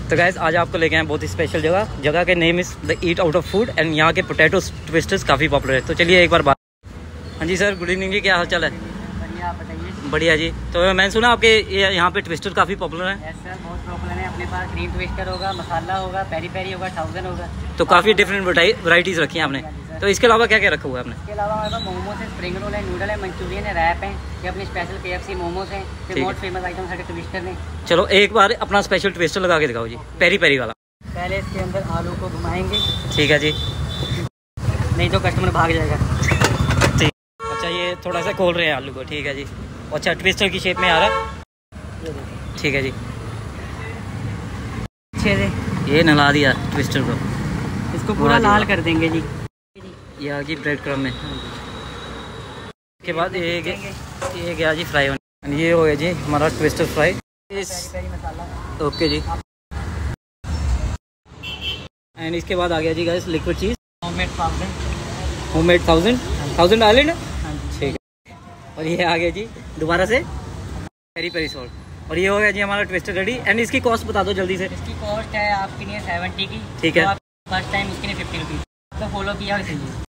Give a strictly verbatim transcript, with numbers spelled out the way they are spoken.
तो गाइस आज आपको लेके आए बहुत ही स्पेशल जगह जगह के name is the eat out of food and यहाँ के पोटैटो ट्विस्टर्स काफ़ी पॉपुलर है। तो चलिए एक बार बात। हाँ जी सर, गुड इवनिंग जी, क्या हाल चाल है? बढ़िया, आप बताइए। बढ़िया जी। तो मैंने सुना आपके यहाँ पे ट्विस्टर काफ़ी पॉपुलर है। यस सर, बहुत पॉपुलर है। अपने पास क्रीम ट्विस्टर होगा, मसाला होगा, पेरी पेरी होगा, थाउजेंड होगा। तो काफ़ी डिफरेंट वैराइटीज़ रखी हैं आपने। तो इसके अलावा क्या क्या रखा हुआ है आपने? इसके अलावा हमारे पास मोमोज है, स्प्रिंग रोल है, नूडल है, मंचूरियन है, रैप है। ये अपने स्पेशल के एफ सी मोमोज हैं। ये मोस्ट फेमस आइटम सारे ट्विस्टर हैं। चलो एक बार अपना स्पेशल ट्विस्टर लगा के दिखाओ जी, पेरी पेरी वाला। पहले इसके अंदर आलू को घुमाएंगे। ठीक है जी, नहीं तो कस्टमर भाग जाएगा। ठीक। अच्छा, ये थोड़ा सा खोल रहे हैं आलू को। ठीक है जी। अच्छा, ट्विस्टर की शेप में आ रहा है। ठीक है जी, अच्छे से ये नला दिया ट्विस्टर को। इसको पूरा लाल कर देंगे जी। ये आ गई ब्रेड क्रम्ब में। के बाद ये ये गया जी फ्राई होने। ये हो गया जी हमारा ट्विस्टर फ्राई। मसाला ओके जी। एंड इसके बाद आ गया जी guys liquid cheese. Homemade thousand homemade thousand thousand island. हाँ जी, ठीक है। और ये आ गया जी दोबारा से पेरी पेरी सॉल्ट। और ये हो गया जी हमारा ट्विस्टर रेडी। एंड इसकी कॉस्ट बता दो जल्दी से। इसकी कॉस्ट है आपके लिए सेवेंटी की। ठीक है। फर्स्ट टाइम उसके लिए फिफ्टी रुपीज़। तो फॉलो किया इसीलिए।